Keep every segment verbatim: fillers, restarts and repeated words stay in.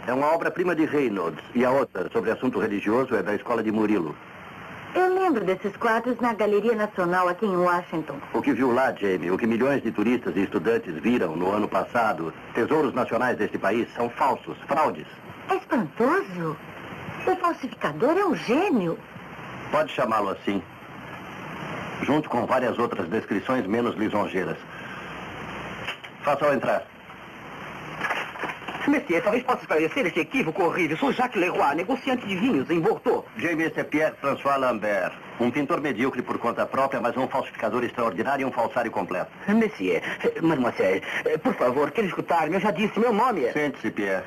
É uma obra-prima de Reynolds. E a outra, sobre assunto religioso, é da escola de Murilo. Eu lembro desses quadros na Galeria Nacional aqui em Washington. O que viu lá, Jamie, o que milhões de turistas e estudantes viram no ano passado, tesouros nacionais deste país, são falsos, fraudes. É espantoso. O falsificador é um gênio. Pode chamá-lo assim. Junto com várias outras descrições menos lisonjeiras. Faça-o entrar. Monsieur, talvez possa esclarecer este equívoco horrível. Sou Jacques Leroy, negociante de vinhos em Bordeaux. Jamie, esse é Pierre-François Lambert. Um pintor medíocre por conta própria, mas um falsificador extraordinário e um falsário completo. Monsieur, mademoiselle, por favor, quero escutar-me. Eu já disse, meu nome é... Sente-se, Pierre.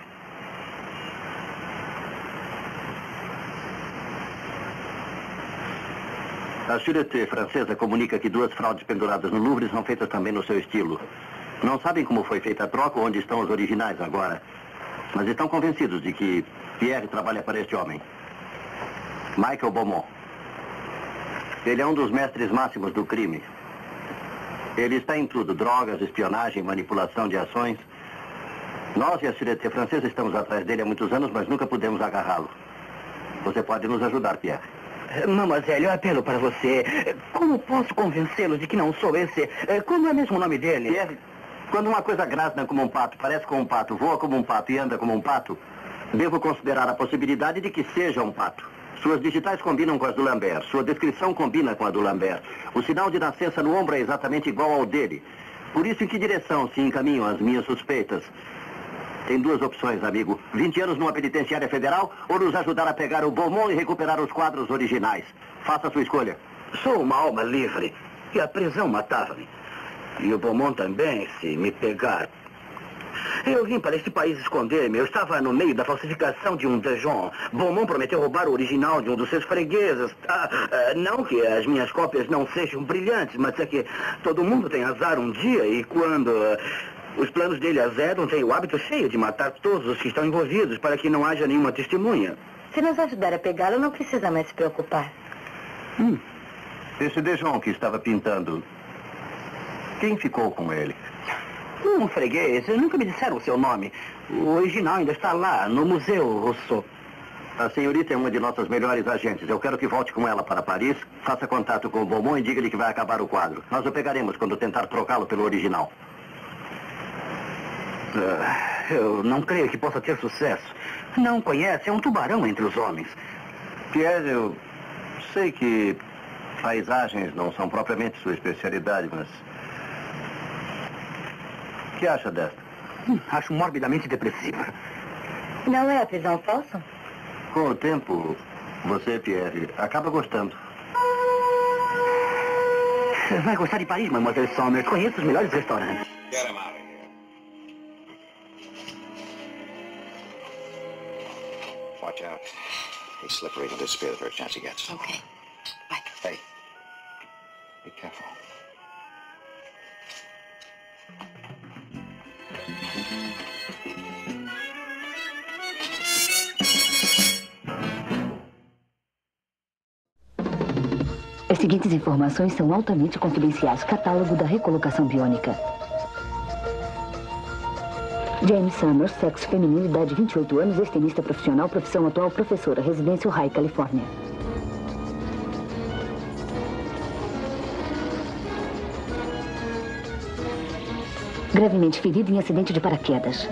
A Sûreté francesa comunica que duas fraudes penduradas no Louvre são feitas também no seu estilo. Não sabem como foi feita a troca ou onde estão os originais agora. Mas estão convencidos de que Pierre trabalha para este homem. Michael Beaumont. Ele é um dos mestres máximos do crime. Ele está em tudo. Drogas, espionagem, manipulação de ações. Nós e a Sûreté francesa estamos atrás dele há muitos anos, mas nunca pudemos agarrá-lo. Você pode nos ajudar, Pierre. Mademoiselle, eu apelo para você. Como posso convencê-lo de que não sou esse? Como é mesmo o nome dele? Pierre, quando uma coisa grasna como um pato, parece como um pato, voa como um pato e anda como um pato, devo considerar a possibilidade de que seja um pato. Suas digitais combinam com as do Lambert. Sua descrição combina com a do Lambert. O sinal de nascença no ombro é exatamente igual ao dele. Por isso, em que direção se encaminham as minhas suspeitas? Tem duas opções, amigo. vinte anos numa penitenciária federal ou nos ajudar a pegar o Beaumont e recuperar os quadros originais. Faça a sua escolha. Sou uma alma livre. E a prisão matava-me. E o Beaumont também, se me pegar. Eu vim para este país esconder-me. Eu estava no meio da falsificação de um Dijon. Beaumont prometeu roubar o original de um dos seus fregueses. Ah, ah, não que as minhas cópias não sejam brilhantes, mas é que todo mundo tem azar um dia e quando... Ah, os planos dele azedam, tem o hábito cheio de matar todos os que estão envolvidos para que não haja nenhuma testemunha. Se nos ajudar a pegá-lo, não precisa mais se preocupar. Hum. Esse Dijon que estava pintando, quem ficou com ele? Um freguês. Nunca me disseram o seu nome. O original ainda está lá, no Museu Rousseau. A senhorita é uma de nossas melhores agentes. Eu quero que volte com ela para Paris, faça contato com o Beaumont e diga-lhe que vai acabar o quadro. Nós o pegaremos quando tentar trocá-lo pelo original. Uh, eu não creio que possa ter sucesso. Não conhece, é um tubarão entre os homens. Pierre, eu sei que paisagens não são propriamente sua especialidade, mas... O que acha desta? Hum, acho morbidamente depressiva. Não é a prisão falsa? Com o tempo, você, Pierre, acaba gostando. Vai gostar de Paris, Mademoiselle Sommer. Conheço os melhores restaurantes. Get him out of here. Watch out. He's slippery. He'll disappear the first chance he gets. Okay. Bye. Hey, be careful. As seguintes informações são altamente confidenciais. Catálogo da recolocação biônica. James Summers, sexo feminino, idade vinte e oito anos, ex-tenista profissional, profissão atual, professora, residência Ojai, Califórnia. Gravemente ferido em acidente de paraquedas.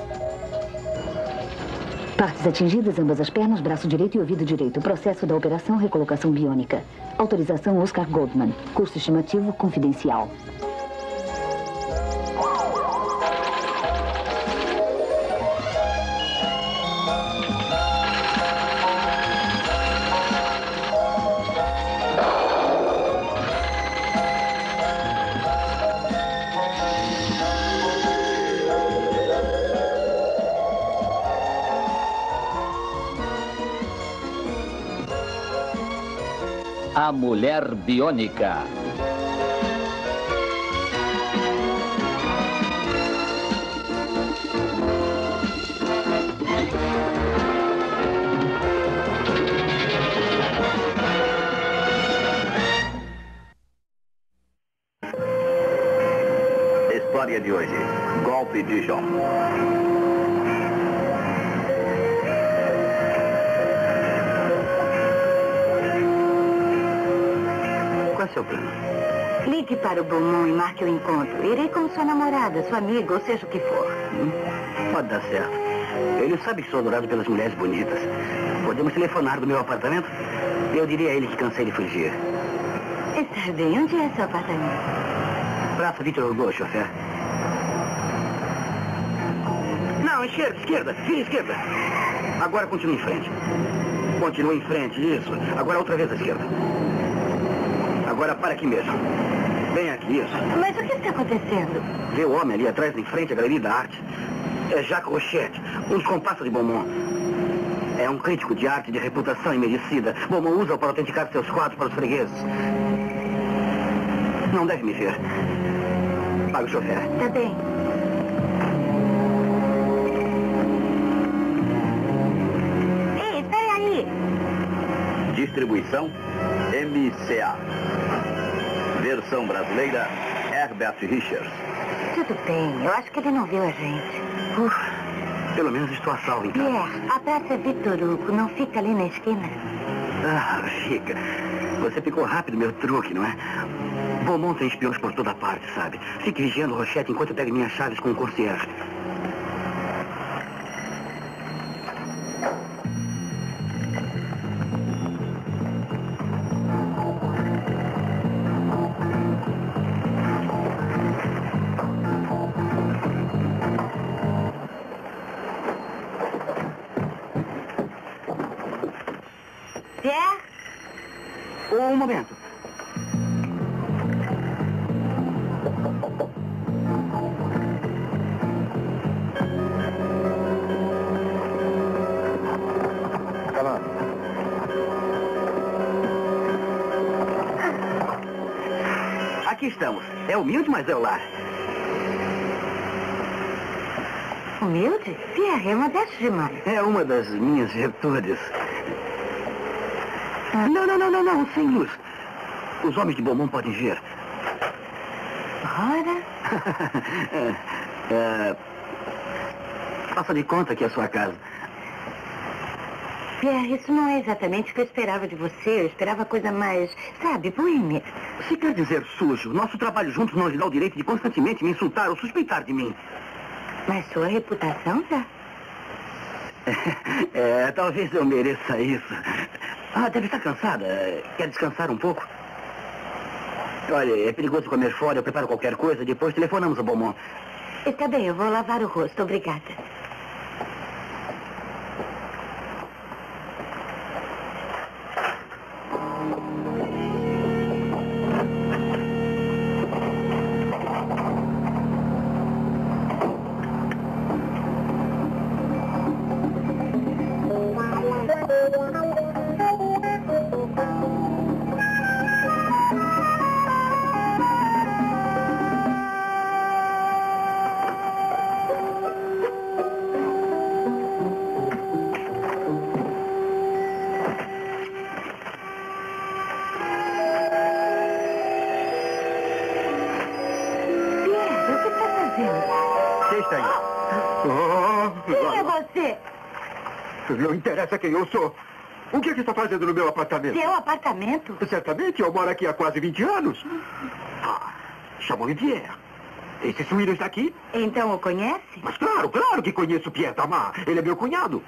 Partes atingidas, ambas as pernas, braço direito e ouvido direito. Processo da operação recolocação biônica. Autorização Oscar Goldman. Custo estimativo confidencial. A Mulher Biônica. História de hoje. Golpe Dijon. seu plano? Ligue para o Beaumont e marque o encontro. Irei como sua namorada, sua amiga, ou seja o que for. Hum? Pode dar certo. Ele sabe que sou adorado pelas mulheres bonitas. Podemos telefonar do meu apartamento? Eu diria a ele que cansei de fugir. Está bem. Onde é seu apartamento? Praça Victor Hugo, chofer. Não, esquerda, esquerda. Vira esquerda. Agora continue em frente. Continue em frente, isso. Agora outra vez à esquerda. Agora para aqui mesmo. Bem aqui, isso. Mas o que está acontecendo? Vê o homem ali atrás, em frente à Galeria da Arte. É Jacques Rochette, um dos compassos de Beaumont. É um crítico de arte de reputação imerecida. Beaumont usa-o para autenticar seus quadros para os fregueses. Não deve me ver. Paga o chofer. Tá bem. Ei, espere aí. Distribuição M C A. Versão brasileira Herbert Richards. Tudo bem. Eu acho que ele não viu a gente. Uf, pelo menos estou a salvo em casa. Pierre, a praça é Victor Hugo. Não fica ali na esquina? Ah, fica. Você picou rápido meu truque, não é? Beaumont tem espiões por toda parte, sabe? Fique vigiando o Rochette enquanto eu pego minhas chaves com o concierge. Pierre? Um momento. Come on. Aqui estamos. É humilde, mas é o lar. Humilde? Pierre, é modesto demais. É uma das minhas virtudes. Não, não, não, não, não, sem luz. Os homens de Beaumont podem ver. Ora? é, é, faça de conta que é a sua casa. Pierre, isso não é exatamente o que eu esperava de você. Eu esperava coisa mais, sabe, boêmia. Se quer dizer sujo, nosso trabalho juntos não lhe dá o direito de constantemente me insultar ou suspeitar de mim. Mas sua reputação já? É, talvez eu mereça isso. Ah, deve estar cansada. Quer descansar um pouco? Olha, é perigoso comer fora. Eu preparo qualquer coisa. Depois telefonamos ao Beaumont. Está bem, eu vou lavar o rosto. Obrigada. Quem é você? Não interessa quem eu sou. O que é que está fazendo no meu apartamento? Seu apartamento? Certamente, eu moro aqui há quase vinte anos. Ah, chamou-me Pierre. Esse suíno está aqui? Então o conhece? Mas claro, claro que conheço Pierre Tamar. Ele é meu cunhado.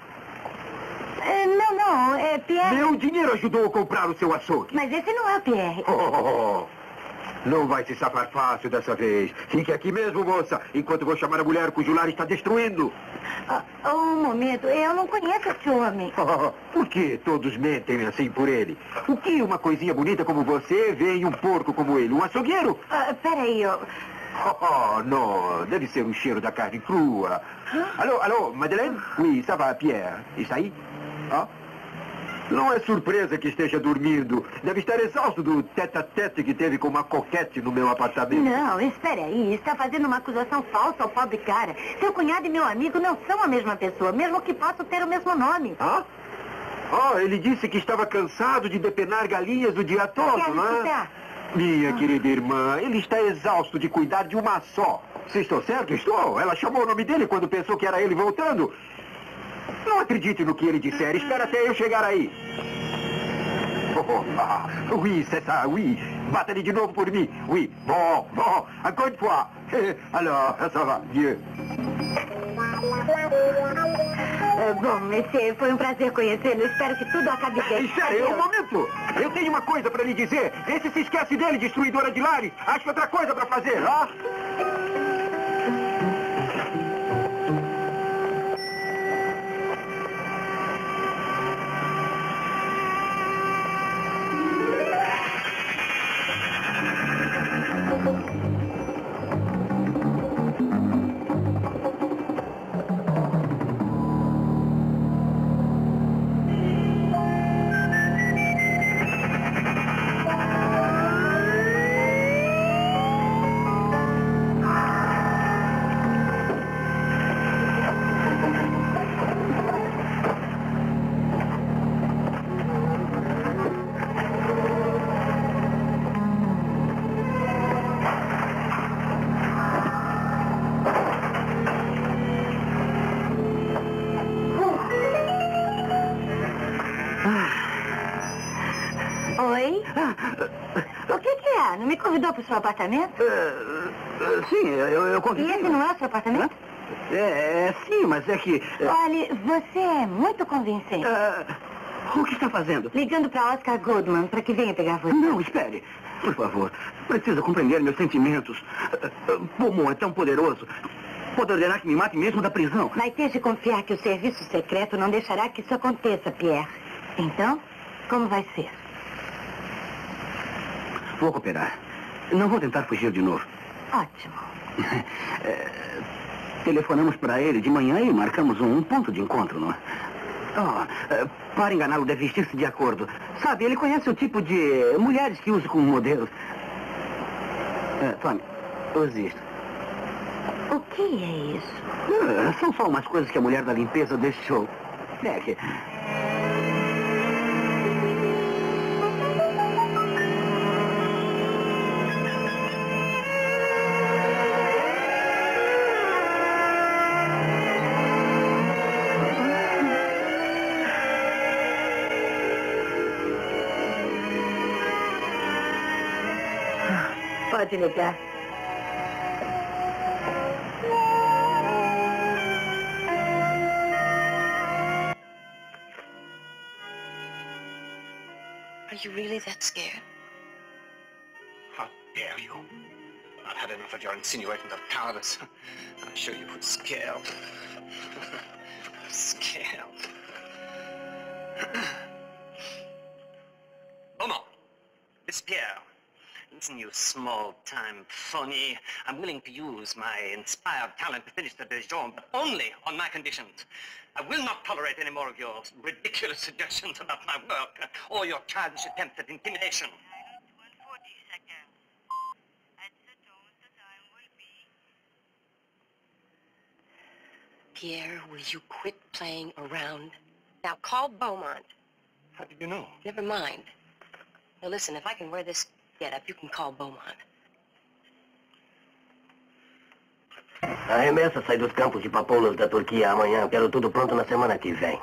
É, não, não, é Pierre... Meu dinheiro ajudou a comprar o seu açougue. Mas esse não é o Pierre. Oh, oh, oh. Não vai se safar fácil dessa vez. Fique aqui mesmo, moça, enquanto vou chamar a mulher cujo lar está destruindo. Ah, um momento, eu não conheço esse homem. Oh, por que todos mentem assim por ele? O que uma coisinha bonita como você vê em um porco como ele? Um açougueiro? Ah, peraí, eu... Oh, não, deve ser o cheiro da carne crua. Alô, alô, Madeleine? Oui, ça va, Pierre. Está aí? Ah? Não é surpresa que esteja dormindo. Deve estar exausto do tete-a-tete que teve com uma coquete no meu apartamento. Não, espere aí. Está fazendo uma acusação falsa ao pobre cara. Seu cunhado e meu amigo não são a mesma pessoa, mesmo que possam ter o mesmo nome. Ah? Oh, ele disse que estava cansado de depenar galinhas o dia todo, Quer não é? escutar? Minha querida irmã, ele está exausto de cuidar de uma só. Se estou certo, estou. Ela chamou o nome dele quando pensou que era ele voltando. Não acredite no que ele disser. Espera até eu chegar aí. Oh, oh, ah, oui, c'est ça, oui. Battez de novo por mim. Oui, bon, bon, encore une fois. Alors, ça va, Dieu. Bom, monsieur, foi um prazer conhecê-lo. Espero que tudo acabe bem. Espera, um momento. Eu tenho uma coisa para lhe dizer. Esse se esquece dele, destruidora de lares. Acho outra coisa para fazer, ó. Não me convidou para o seu apartamento? Uh, uh, sim, eu, eu convidei. E esse não é o seu apartamento? É, é, sim, mas é que... Uh... Olha, você é muito convincente. Uh, o que está fazendo? Ligando para Oscar Goldman, para que venha pegar você. Não, espere. Por favor, precisa compreender meus sentimentos. Uh, uh, Beaumont é tão poderoso. Pode ordenar que me mate mesmo da prisão. Mas tens de confiar que o serviço secreto não deixará que isso aconteça, Pierre. Então, como vai ser? Vou cooperar. Não vou tentar fugir de novo. Ótimo. É, telefonamos para ele de manhã e marcamos um, um ponto de encontro, não é? Oh, é, para enganá-lo, deve vestir-se de acordo. Sabe, ele conhece o tipo de mulheres que usa como modelos. É, tome, use isto. O que é isso? É, são só umas coisas que a mulher da limpeza deixou. É que... Pode ligar. Are you really that scared? How dare you? I've had enough of your insinuations of cowardice. I'm sure you would scare. Scare. Beaumont, Miss Pierre. Listen, you small-time phony. I'm willing to use my inspired talent to finish the Dijon, but only on my conditions. I will not tolerate any more of your ridiculous suggestions about my work or your childish attempts at intimidation. one forty seconds. At the tone, the time will be... Pierre, will you quit playing around? Now call Beaumont. How did you know? Never mind. Now listen, if I can wear this get up, you can call Beaumont. A remessa sai dos campos de papoulas da Turquia amanhã. Quero tudo pronto na semana que vem.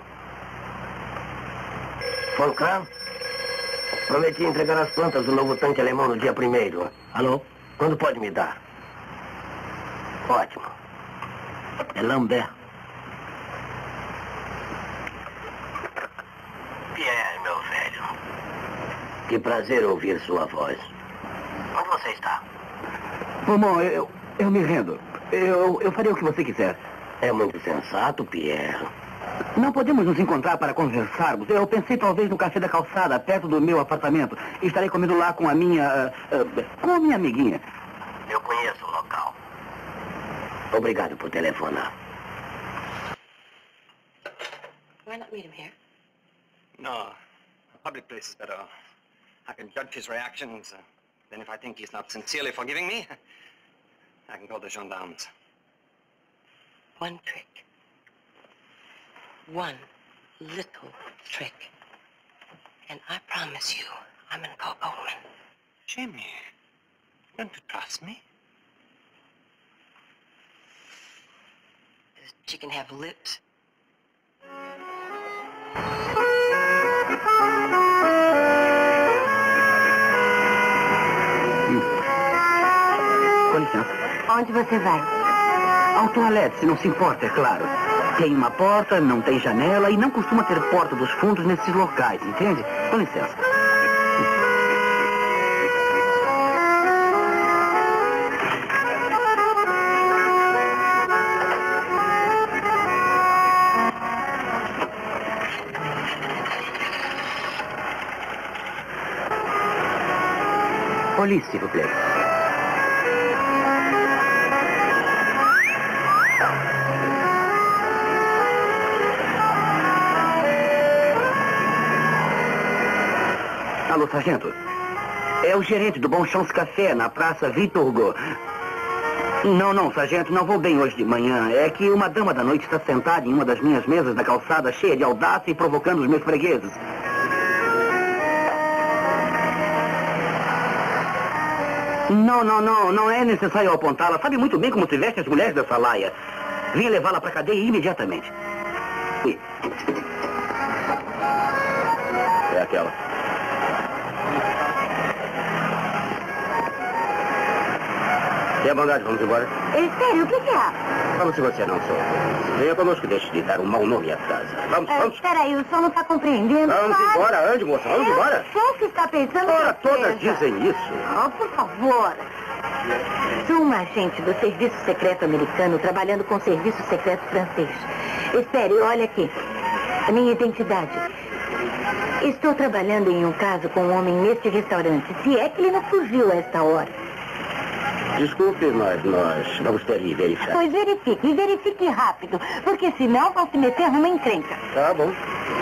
Volcan? Prometi entregar as plantas do novo tanque alemão no dia primeiro. Alô? Quando pode me dar? Ótimo. É Lambert. Pierre, meu velho. Que prazer ouvir sua voz. Onde você está? Beaumont, eu, eu me rendo. Eu, eu farei o que você quiser. É muito sensato, Pierre. Não podemos nos encontrar para conversarmos. Eu pensei talvez no café da calçada, perto do meu apartamento. Estarei comendo lá com a minha... Uh, uh, com a minha amiguinha. Eu conheço o local. Obrigado por telefonar. Why not meet him here? No, a public place is better. I can judge his reactions. Uh, then if I think he's not sincerely forgiving me, I can call the gendarmes. One trick. One little trick. And I promise you, I'm gonna call Goldman. Jimmy, don't you trust me? Does chicken have lips? licença. Onde você vai? Ao toalete, se não se importa, é claro. Tem uma porta, não tem janela e não costuma ter porta dos fundos nesses locais, entende? Com licença. Police, s'il vous plaît. Alô, sargento. É o gerente do Bon Chance Café, na Praça Victor Hugo. Não, não, sargento, não vou bem hoje de manhã. É que uma dama da noite está sentada em uma das minhas mesas da calçada, cheia de audácia e provocando os meus fregueses. Não, não, não, não é necessário apontá-la. Sabe muito bem como se vestem as mulheres dessa laia. Vim levá-la para a cadeia imediatamente. Ui. É aquela. Tenha bondade, vamos embora. Espere, o que que há? Como se você não soube. Venha conosco e deixe de dar um mau nome à casa. Vamos, Ah, vamos. espera aí, o senhor não está compreendendo. Vamos Claro. embora, ande, moça, vamos Eu embora. sei o que está pensando. Ora, que todas seja. dizem isso. Oh, por favor. Sou uma agente do Serviço Secreto Americano trabalhando com o Serviço Secreto Francês. Espere, olha aqui. A minha identidade. Estou trabalhando em um caso com um homem neste restaurante. Se é que ele não fugiu a esta hora. Desculpe, mas nós vamos ter que verificar. Pois verifique, e verifique rápido. Porque senão vão se meter numa encrenca. Tá bom.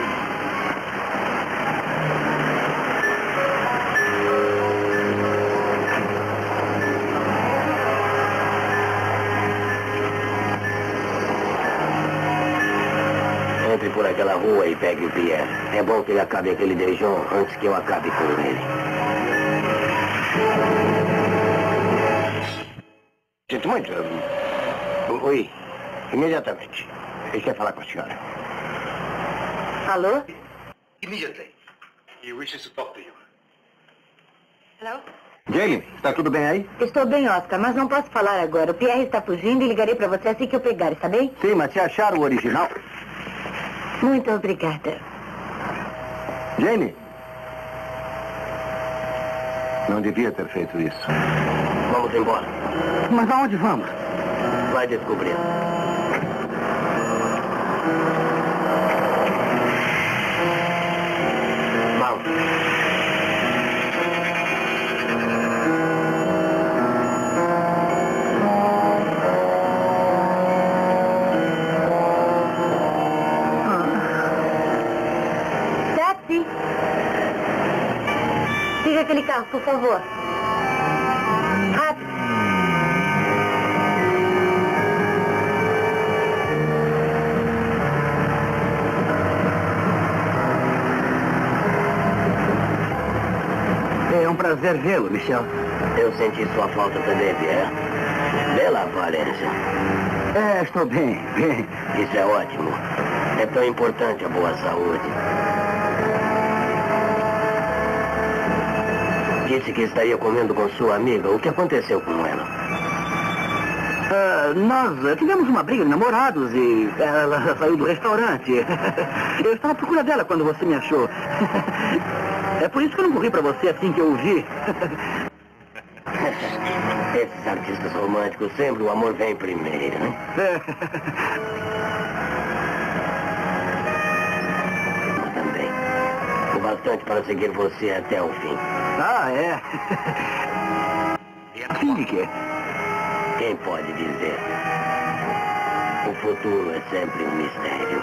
Entre por aquela rua e pegue o Pierre. É bom que ele acabe aquele Dejon antes que eu acabe com ele. Sinto muito. Oi, imediatamente. Ele quer falar com a senhora. Alô? Immediately. He wishes to talk to you. Hello? Jamie, está tudo bem aí? Estou bem, Oscar, mas não posso falar agora. O Pierre está fugindo e ligarei para você assim que eu pegar, está bem? Sim, mas se achar o original... Muito obrigada. Jamie? Não devia ter feito isso. Vamos embora. Mas aonde vamos? Vai descobrir. Vamos. Táxi! Siga aquele carro, por favor. Rápido. É um prazer vê-lo, Michel. Eu senti sua falta também, Pierre. Bela aparência. É, estou bem, bem. Isso é ótimo. É tão importante a boa saúde. Disse que estaria comendo com sua amiga. O que aconteceu com ela? Ah, nós eh, tivemos uma briga de namorados e ela saiu do restaurante. Eu estava à procura dela quando você me achou. É por isso que eu não corri pra você assim que eu o vi. Esses artistas românticos, sempre o amor vem primeiro, né? Mas também. O bastante para seguir você até o fim. Ah, é? Fim de quê? Quem pode dizer? O futuro é sempre um mistério.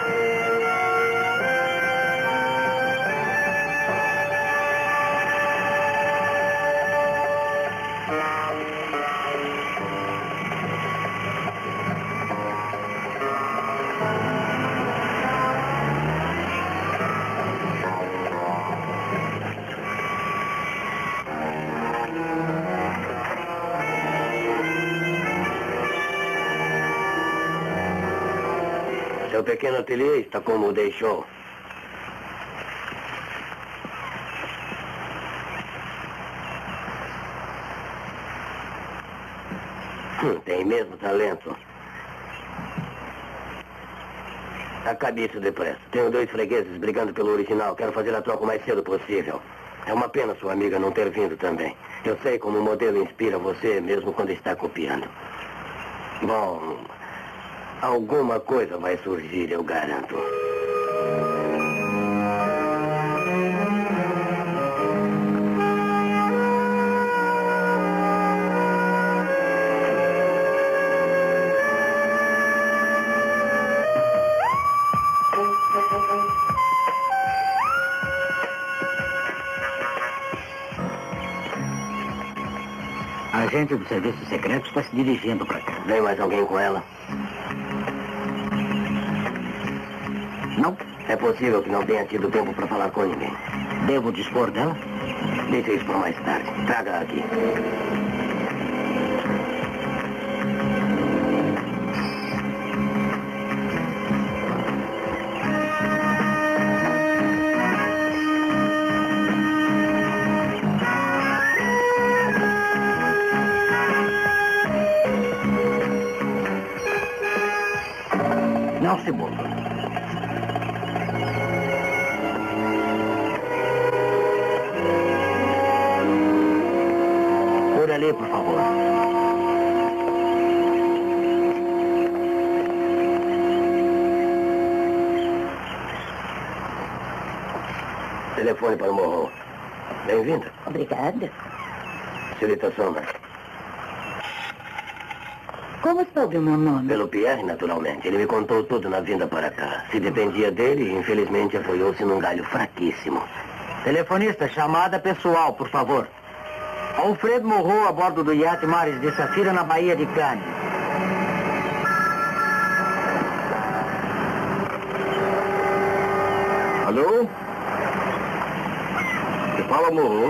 Seu pequeno ateliê está como o deixou. Tem mesmo talento. Acabe isso depressa. Tenho dois fregueses brigando pelo original. Quero fazer a troca o mais cedo possível. É uma pena sua amiga não ter vindo também. Eu sei como o modelo inspira você, mesmo quando está copiando. Bom, alguma coisa vai surgir, eu garanto. A agente do serviço secreto está se dirigindo para cá. Vem mais alguém com ela? Não? É possível que não tenha tido tempo para falar com ninguém. Devo dispor dela? Deixe isso para mais tarde. Traga aqui. Não se mova. Por ali, por favor. Telefone para o Morro. Bem-vinda. Obrigada. Senhorita Sombra. Como soube o meu nome? Pelo Pierre, naturalmente. Ele me contou tudo na vinda para cá. Se dependia dele, infelizmente apoiou-se num galho fraquíssimo. Telefonista, chamada pessoal, por favor. Alfredo morreu a bordo do iate Mares de Safira na Baía de Cannes. Alô? Que fala, Morro?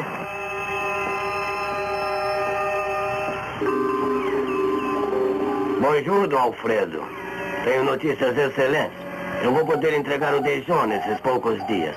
Bonjour, Dom Alfredo. Tenho notícias excelentes. Eu vou poder entregar o Dijon nesses poucos dias.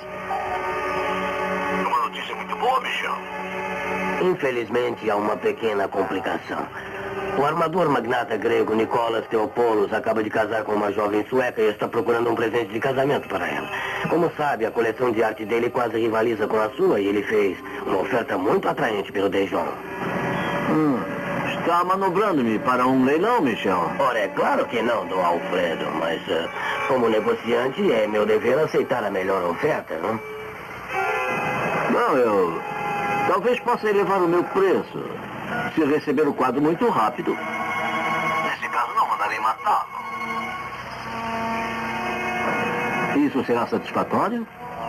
Uma notícia muito boa, Michel. Infelizmente, há uma pequena complicação. O armador magnata grego Nicolas Theopoulos acaba de casar com uma jovem sueca e está procurando um presente de casamento para ela. Como sabe, a coleção de arte dele quase rivaliza com a sua e ele fez uma oferta muito atraente pelo Dijon. Hum, está manobrando-me para um leilão, Michel? Ora, é claro que não, Dom Alfredo, mas uh, como negociante é meu dever aceitar a melhor oferta, não? Não, eu... talvez possa elevar o meu preço. Se receber o quadro muito rápido. Nesse caso, não mandarei matá-lo. Isso será satisfatório?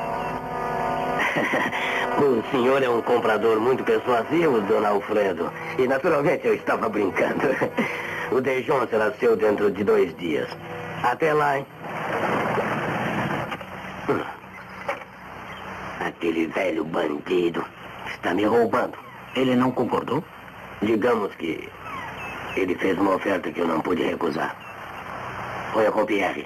O senhor é um comprador muito persuasivo, Dona Alfredo. E naturalmente eu estava brincando. O Dijon será seu dentro de dois dias. Até lá, hein? Aquele velho bandido está me roubando. Ele não concordou? Digamos que ele fez uma oferta que eu não pude recusar. Foi a com Pierre.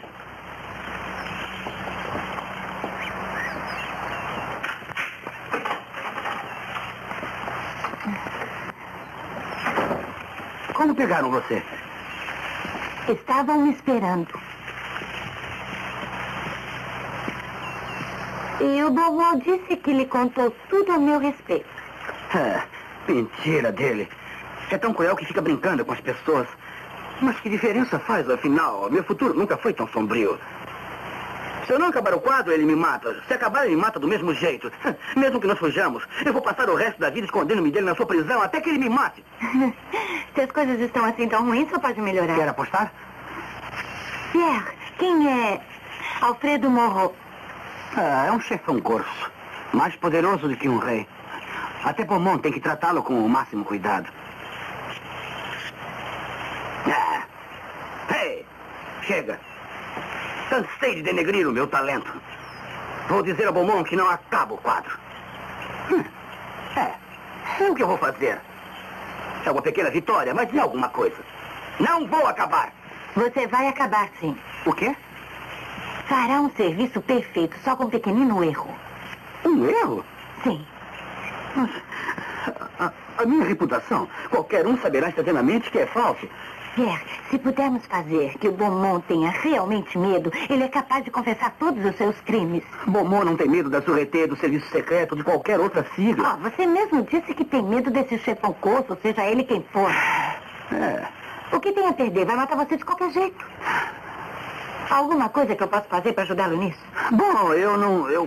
Como pegaram você? Estavam me esperando. E o Beaumont disse que lhe contou tudo a meu respeito. É, mentira dele. É tão cruel que fica brincando com as pessoas. Mas que diferença faz, afinal? Meu futuro nunca foi tão sombrio. Se eu não acabar o quadro, ele me mata. Se acabar, ele me mata do mesmo jeito. Mesmo que nós fujamos, eu vou passar o resto da vida escondendo-me dele na sua prisão até que ele me mate. Se as coisas estão assim tão ruins, só pode melhorar. Quer apostar? Pierre, quem é Alfredo Morro? Ah, é um chefão corso. Mais poderoso do que um rei. Até Beaumont tem que tratá-lo com o máximo cuidado. Ah. Ei, chega. Cansei de denegrir o meu talento. Vou dizer a Beaumont que não acaba o quadro. Hum. É, é o que eu vou fazer. É uma pequena vitória, mas é alguma coisa. Não vou acabar. Você vai acabar, sim. O quê? Fará um serviço perfeito, só com um pequenino erro. Um erro? Sim. A, a minha reputação, qualquer um saberá instantaneamente que é falso. Pierre, se pudermos fazer que o Beaumont tenha realmente medo, ele é capaz de confessar todos os seus crimes. Beaumont não tem medo da Sûreté, do Serviço Secreto, de qualquer outra sigla. Ah, você mesmo disse que tem medo desse chefão coço, seja ele quem for. É. O que tem a perder? Vai matar você de qualquer jeito. Há alguma coisa que eu possa fazer para ajudá-lo nisso? Bom, eu não... eu...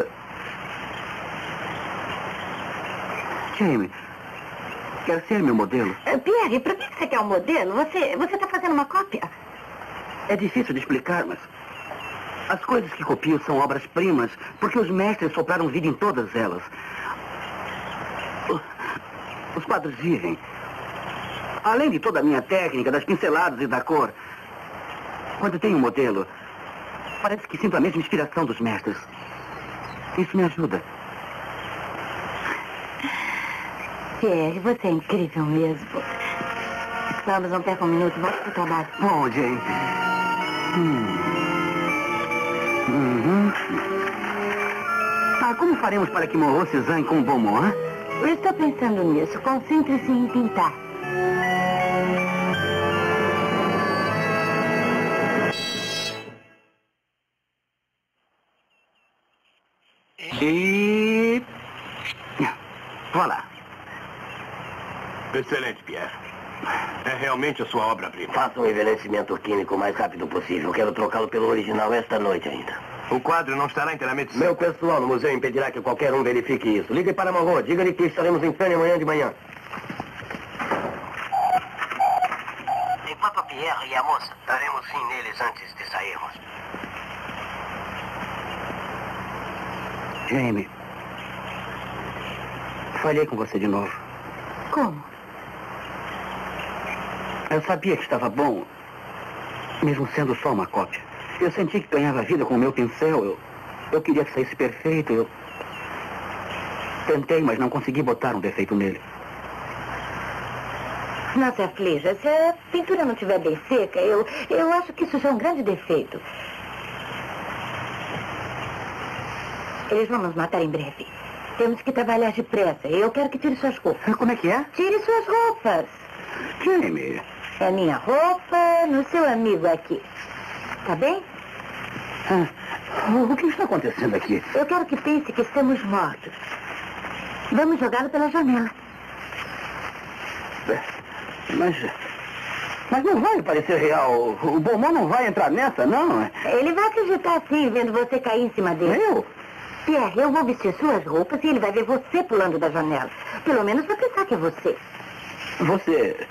Jamie, quer ser meu modelo? Pierre, para que você quer um modelo? Você você está fazendo uma cópia? É difícil de explicar, mas... as coisas que copio são obras-primas, porque os mestres sopraram vida em todas elas. Os quadros vivem. Além de toda a minha técnica, das pinceladas e da cor. Quando tenho um modelo, parece que sinto a mesma inspiração dos mestres. Isso me ajuda. Pierre, você é incrível mesmo. Vamos, não perca um minuto, volte para o trabalho. Bom, Jane. Hum. Uhum. Ah, como faremos para que Moreau se zangue com o Beaumont, hein? Eu estou pensando nisso. Concentre-se em pintar. E... voilà. Excelente, Pierre. É realmente a sua obra-prima. Faça um envelhecimento químico o mais rápido possível. Quero trocá-lo pelo original esta noite ainda. O quadro não estará inteiramente... Meu pessoal no museu impedirá que qualquer um verifique isso. Ligue para Monroe. Diga-lhe que estaremos em pleno amanhã de manhã. Enquanto a Pierre e a moça, daremos fim neles antes de sairmos. Jamie, falhei com você de novo. Como? Eu sabia que estava bom, mesmo sendo só uma cópia. Eu senti que ganhava vida com o meu pincel. Eu, eu queria que saísse perfeito. Eu tentei, mas não consegui botar um defeito nele. Não se aflija. Se a pintura não estiver bem seca, eu, eu acho que isso já é um grande defeito. Eles vão nos matar em breve. Temos que trabalhar depressa. Eu quero que tire suas roupas. Como é que é? Tire suas roupas. Jamie. É minha roupa no seu amigo aqui. Tá bem? Ah, o que está acontecendo aqui? Eu quero que pense que estamos mortos. Vamos jogá-lo pela janela. Mas... Mas não vai parecer real. O Beaumont não vai entrar nessa, não? Ele vai acreditar sim, vendo você cair em cima dele. Eu? Pierre, eu vou vestir suas roupas e ele vai ver você pulando da janela. Pelo menos vai pensar que é você. Você...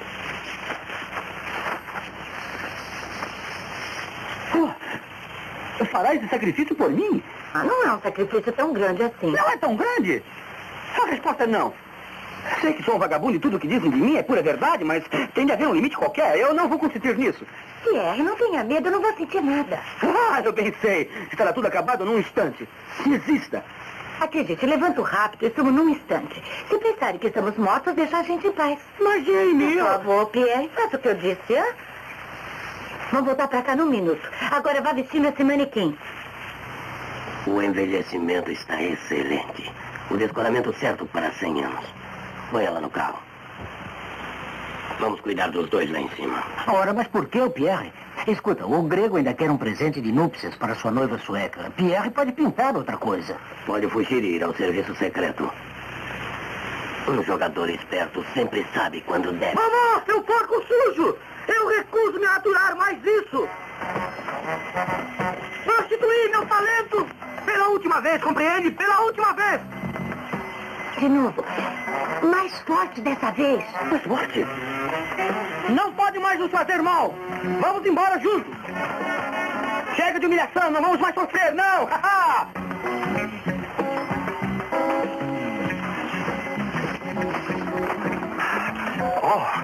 Oh, fará esse sacrifício por mim? Ah, não é um sacrifício tão grande assim. Não é tão grande? A resposta é não. Sei que sou um vagabundo e tudo o que dizem de mim é pura verdade, mas tem de haver um limite qualquer. Eu não vou consentir nisso. Pierre, não tenha medo, eu não vou sentir nada. Ah, eu bem sei. Estará tudo acabado num instante. Desista. Acredite, levanto rápido e sumo num instante. Se pensarem que estamos mortos, deixa a gente em paz. Mas, Jamie... Por favor, Pierre, faça o que eu disse, hã? Vamos voltar pra cá num minuto. Agora vá vestindo esse manequim. O envelhecimento está excelente. O descolamento certo para cem anos. Põe ela no carro. Vamos cuidar dos dois lá em cima. Ora, mas por que o Pierre? Escuta, o grego ainda quer um presente de núpcias para sua noiva sueca. Pierre pode pintar outra coisa. Pode fugir e ir ao serviço secreto. Um jogador esperto sempre sabe quando deve. Mamãe, seu porco sujo! Eu recuso me aturar mais isso! Prostituir meu talento! Pela última vez, compreende? Pela última vez! De novo. Mais forte dessa vez. Mais forte? Não pode mais nos fazer mal. Vamos embora juntos. Chega de humilhação, não vamos mais sofrer, não. Oh.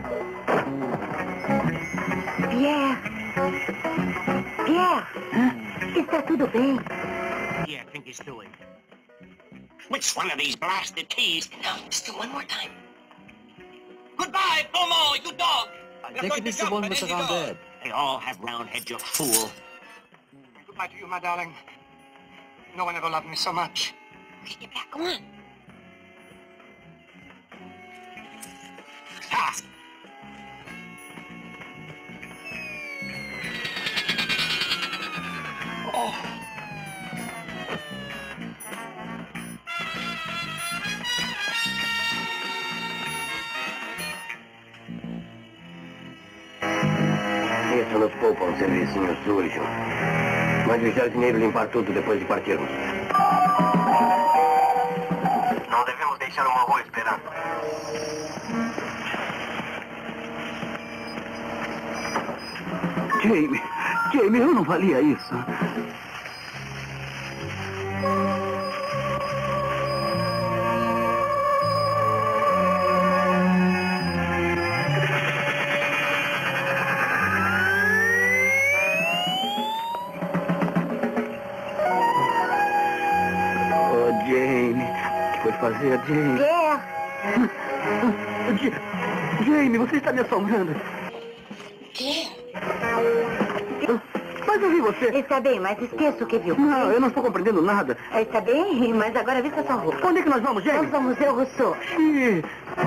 Pierre. Pierre. Hã? Está tudo bem? Yeah, I think he's doing. Which one of these blasted keys? No, just do one more time. Goodbye, Beaumont, you dog! I think it is the one with the round head. They all have round heads, you fool. Goodbye to you, my darling. No one ever loved me so much. Okay, get back, come on. Ha! poupa um servicinho sujo. Mande o jardineiro limpar tudo depois de partirmos. Não devemos deixar uma rua esperando. Jamie, Jamie, eu não valia isso. Fazer, Jamie. É. Jamie, você está me assombrando. Que? Mas eu vi você. Está bem, mas esqueça o que viu. Não, eu não estou compreendendo nada. Está bem, mas agora vista sua roupa. Onde é que nós vamos, Jamie? Nós vamos ver o Rousseau. Ih.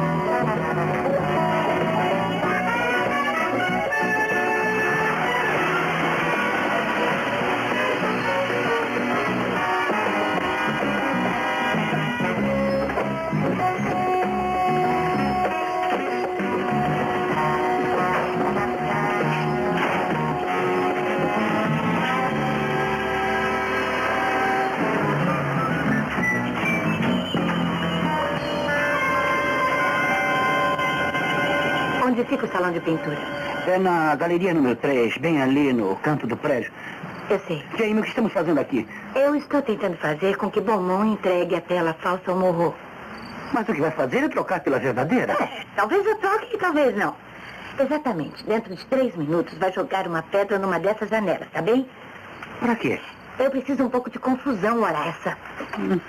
Onde fica o salão de pintura? É na galeria número três, bem ali no canto do prédio. Eu sei. Jamie, o que estamos fazendo aqui? Eu estou tentando fazer com que Beaumont entregue a tela falsa ao Morro. Mas o que vai fazer é trocar pela verdadeira? É, talvez eu troque e talvez não. Exatamente. Dentro de três minutos vai jogar uma pedra numa dessas janelas, tá bem? Pra quê? Eu preciso um pouco de confusão, ora essa. Hum.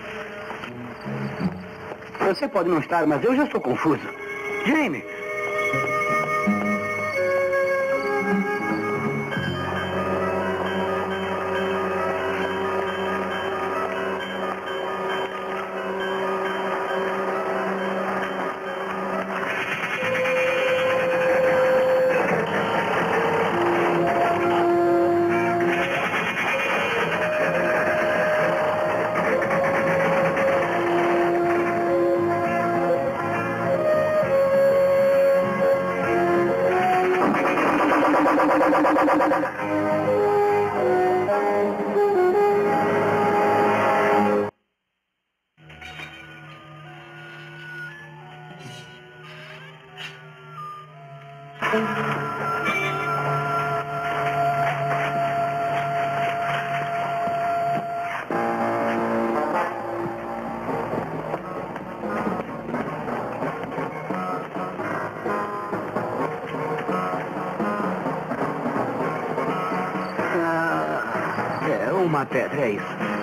Você pode não estar, mas eu já estou confuso. Jamie! Uma pedra, é isso.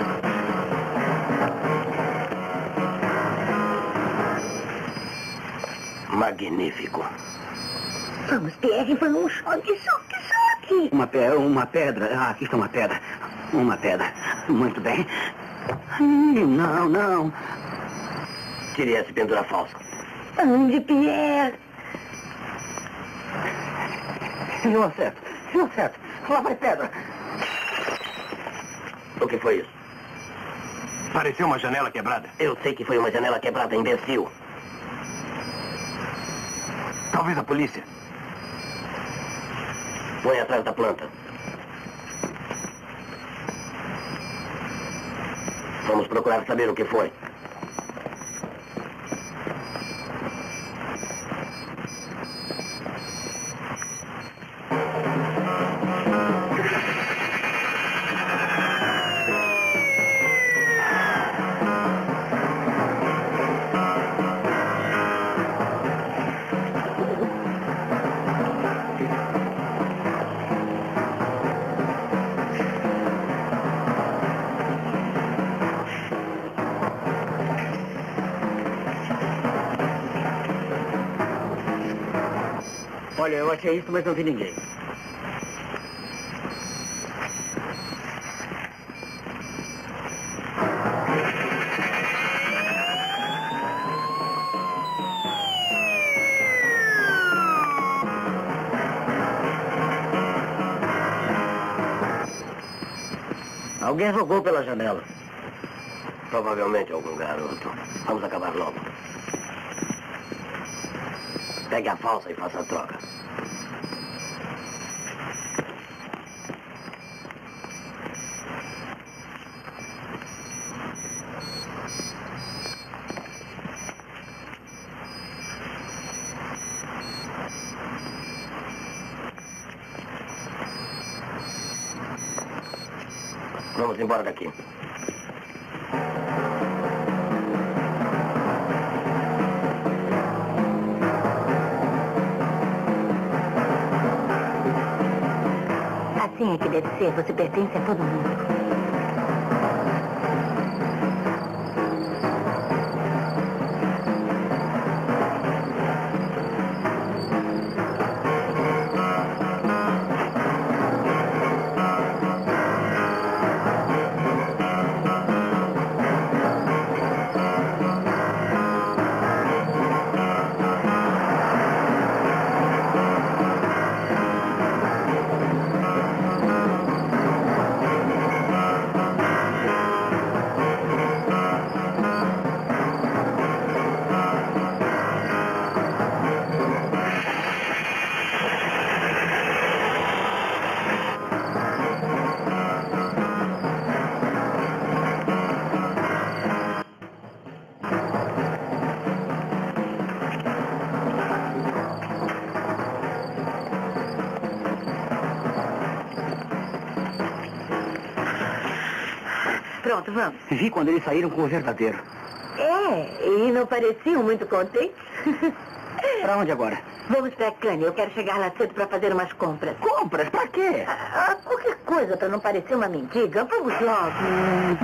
Magnífico. Vamos, Pierre, vamos. Choque, choque, choque. Uma, pe uma pedra. Ah, aqui está uma pedra. Uma pedra. Muito bem. Ai, não, não. Tire essa pendura falsa. Ande, Pierre. Eu acerto. Eu acerto. Lá vai pedra. O que foi isso? Pareceu uma janela quebrada. Eu sei que foi uma janela quebrada, imbecil. Talvez a polícia. Põe atrás da planta. Vamos procurar saber o que foi. Olha, eu achei isso, mas não vi ninguém. Alguém jogou pela janela. Provavelmente algum garoto. Vamos acabar logo. Pegue a falsa e faça a troca. Vamos embora daqui. Assim é que deve ser. Você pertence a todo mundo. Pronto, vamos. Vi quando eles saíram com o verdadeiro. É, e não pareciam muito contentes. Pra onde agora? Vamos pra Cannes. Eu quero chegar lá cedo pra fazer umas compras. Compras? Pra quê? Ah, qualquer coisa pra não parecer uma mendiga. Vamos logo. Hum.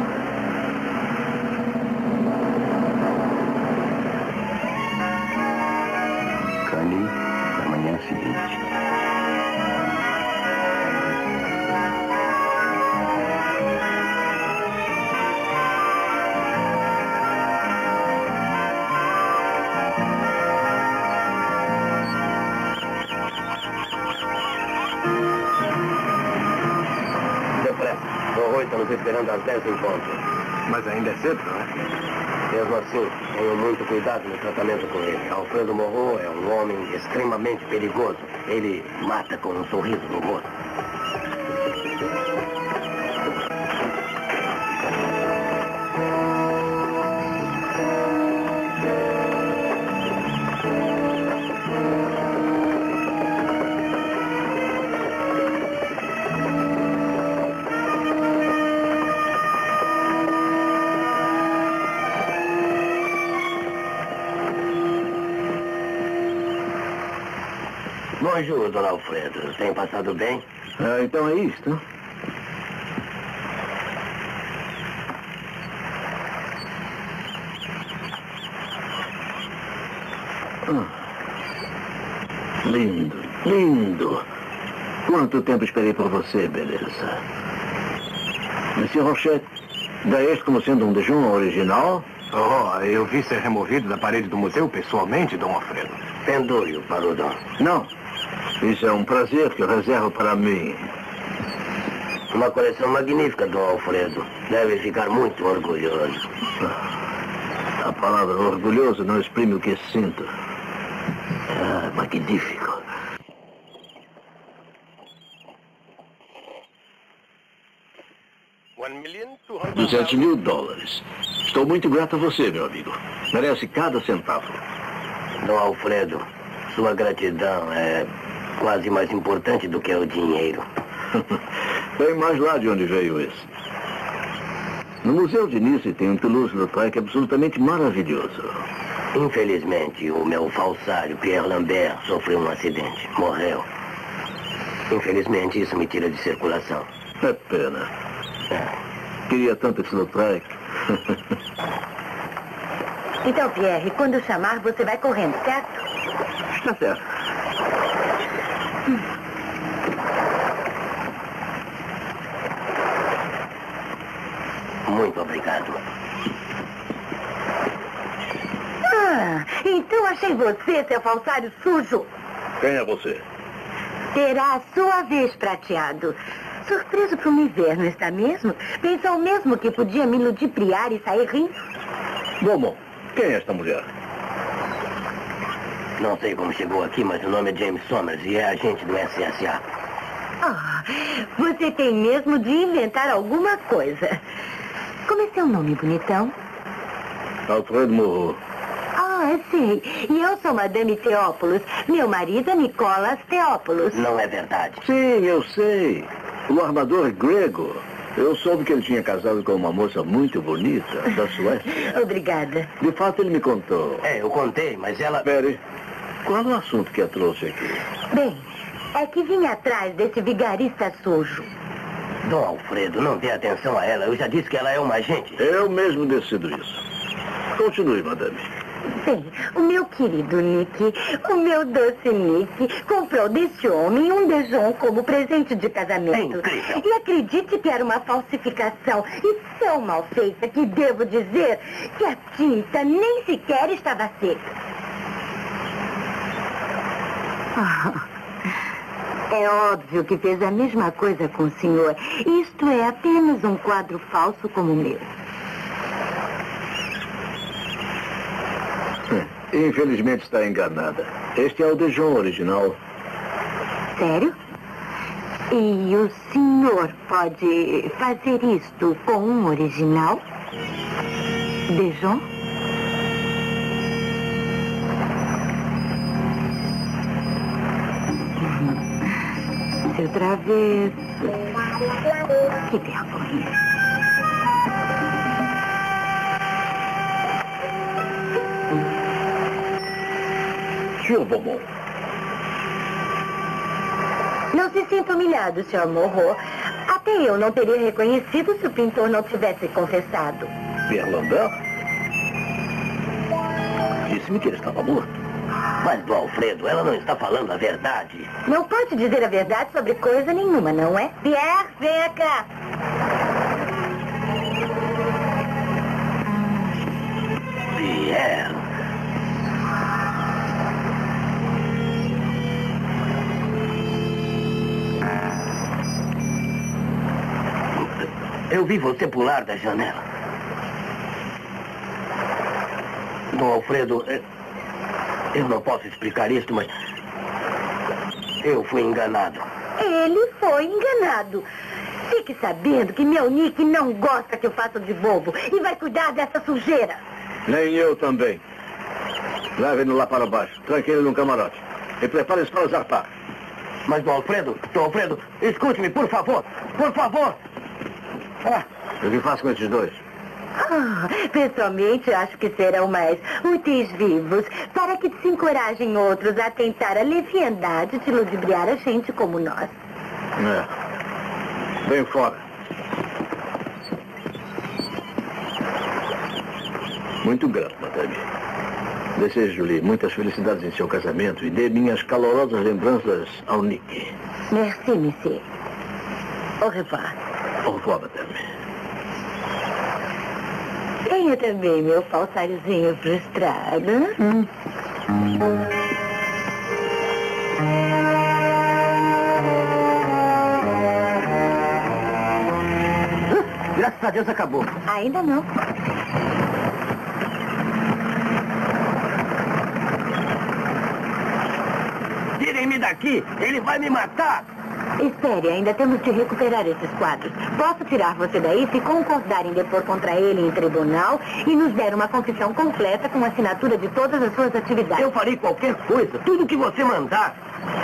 Cannes, na manhã seguinte. Estamos esperando às dez em ponto. Mas ainda é cedo, não é? Mesmo assim, tenho muito cuidado no tratamento com ele. Alfredo Moreau é um homem extremamente perigoso. Ele mata com um sorriso no rosto. Bonjour, dona Alfredo. Tem passado bem? Ah, então é isto. Ah. Lindo, lindo. Quanto tempo esperei por você, beleza. Monsieur Rochette, dá este como sendo um Dijon original? Oh, eu vi ser removido da parede do museu pessoalmente, Dom Alfredo. Pendure-o para o Dom. Não. Isso é um prazer que eu reservo para mim. Uma coleção magnífica, Dom Alfredo. Deve ficar muito orgulhoso. A palavra orgulhoso não exprime o que sinto. Ah, magnífico. duzentos mil dólares. Estou muito grato a você, meu amigo. Merece cada centavo. Dom Alfredo, sua gratidão é quase mais importante do que o dinheiro. Tem mais lá de onde veio esse. No Museu de Nice tem um Toulouse-Lautrec absolutamente maravilhoso. Infelizmente, o meu falsário, Pierre Lambert, sofreu um acidente. Morreu. Infelizmente, isso me tira de circulação. É pena. É. Queria tanto esse Lautrec. Então, Pierre, quando eu chamar, você vai correndo, certo? Está certo. Hum. Muito obrigado. Ah, então achei você, seu falsário sujo. Quem é você? Terá a sua vez, prateado. Surpreso por me ver, não está mesmo? Pensou mesmo que podia me ludibriar e sair rindo? Bom, quem é esta mulher? Não sei como chegou aqui, mas o nome é James Somers e é agente do S S A. Ah, você tem mesmo de inventar alguma coisa. Como é seu nome, bonitão? Alfredo Moreau. Ah, sei. E eu sou Madame Teópolis. Meu marido é Nicolas Teópolis. Não é verdade. Sim, eu sei. O armador grego. Eu soube que ele tinha casado com uma moça muito bonita, da Suécia. Obrigada. De fato, ele me contou. É, eu contei, mas ela... Mary, qual é o assunto que a trouxe aqui? Bem, é que vim atrás desse vigarista sujo. Dom Alfredo, não dê atenção a ela. Eu já disse que ela é uma agente. Eu mesmo decido isso. Continue, madame. Bem, o meu querido Nick, o meu doce Nick, comprou deste homem um Dejon como presente de casamento. É incrível. E acredite que era uma falsificação. E tão mal feita que devo dizer que a tinta nem sequer estava seca. Ah, é óbvio que fez a mesma coisa com o senhor. Isto é apenas um quadro falso como o meu. Infelizmente está enganada. Este é o Dejon original. Sério? E o senhor pode fazer isto com um original? Dejon? Seu travesso. Que vergonha. senhor Beaumont. Não se sinta humilhado, senhor Morro. Até eu não teria reconhecido se o pintor não tivesse confessado. Pierre Lambert? Disse-me que ele estava morto. Mas, do Alfredo, ela não está falando a verdade. Não pode dizer a verdade sobre coisa nenhuma, não é? Pierre, venha cá. Pierre. Eu vi você pular da janela. Dom Alfredo, eu não posso explicar isso, mas eu fui enganado. Ele foi enganado. Fique sabendo que meu Nick não gosta que eu faça de bobo e vai cuidar dessa sujeira. Nem eu também. Leve-no lá para baixo. Tranque ele num camarote. E prepare-se para zarpar. Mas, Dom Alfredo, Dom Alfredo, escute-me, por favor. Por favor. Ah, o que faço com esses dois? Ah, pessoalmente, acho que serão mais úteis vivos para que se encorajem outros a tentar a leviandade de ludibriar a gente como nós. É. Bem fora. Muito grato, madame. Desejo-lhe muitas felicidades em seu casamento e dê minhas calorosas lembranças ao Nick. Merci, monsieur. Au revoir. Au revoir, madame. Tenha também meu falsáriozinho frustrado. Hum. Graças a Deus acabou. Ainda não. Tirem-me daqui! Ele vai me matar! Espere, ainda temos de recuperar esses quadros. Posso tirar você daí se concordarem depor contra ele em tribunal e nos der uma confissão completa com assinatura de todas as suas atividades. Eu farei qualquer coisa, tudo que você mandar.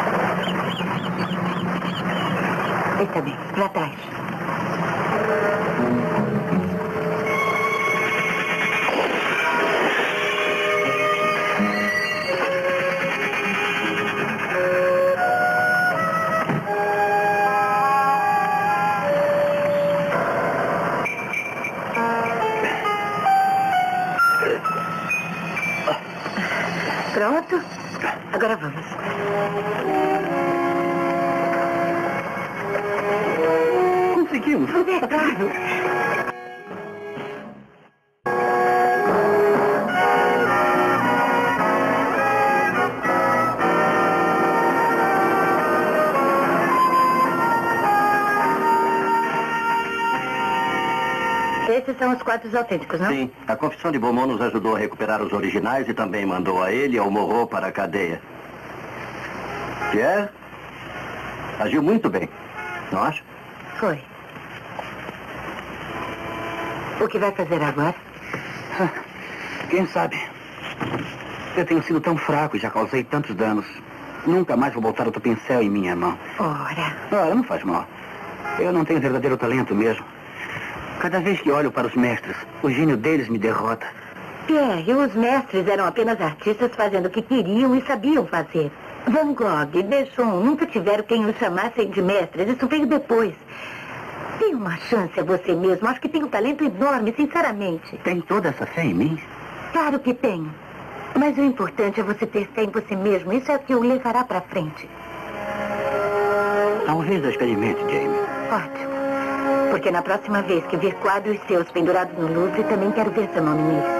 Está bem, para trás. Pronto? Agora vamos. Conseguimos. É claro. Esses são os quadros autênticos, não? Sim. A confissão de Beaumont nos ajudou a recuperar os originais e também mandou a ele e ao Morro para a cadeia. Pierre? Agiu muito bem, não acha? Foi. O que vai fazer agora? Quem sabe? Eu tenho sido tão fraco e já causei tantos danos. Nunca mais vou botar outro pincel em minha mão. Ora. Ora, não faz mal. Eu não tenho verdadeiro talento mesmo. Cada vez que olho para os mestres, o gênio deles me derrota. Pierre, os mestres eram apenas artistas fazendo o que queriam e sabiam fazer. Van Gogh e Deschamps nunca tiveram quem os chamassem de mestres. Isso veio depois. Dê uma chance a você mesmo. Acho que tem um talento enorme, sinceramente. Tem toda essa fé em mim? Claro que tenho. Mas o importante é você ter fé em você mesmo. Isso é o que o levará para frente. Talvez eu experimente, Jamie. Ótimo. Porque na próxima vez que ver quadros seus pendurados no Louvre, também quero ver seu nome neles.